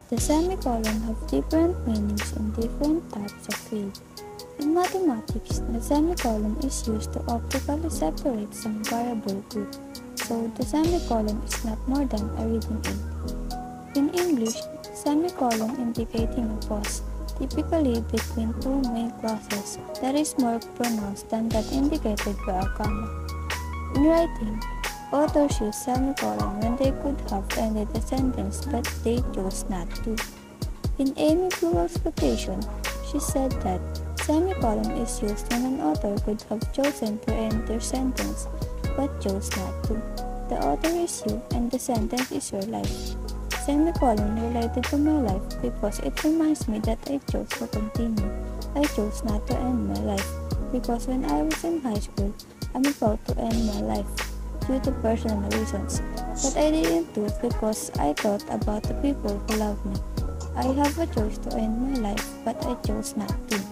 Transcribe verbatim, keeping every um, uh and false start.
The semicolon have different meanings in different types of field. In mathematics, the semicolon is used to optically separate some variable group, so the semicolon is not more than a reading aid. In English, semicolon indicating a pause, typically between two main clauses, that is more pronounced than that indicated by a comma. In writing, authors use semicolon when they could have ended a sentence but they chose not to. In Amy Blewell's quotation, she said that semicolon is used when an author could have chosen to end their sentence but chose not to. The author is you and the sentence is your life. Semicolon related to my life because it reminds me that I chose to continue. I chose not to end my life because when I was in high school, I'm about to end my life due to personal reasons, but I didn't do it because I thought about the people who love me. I have a choice to end my life, but I chose not to.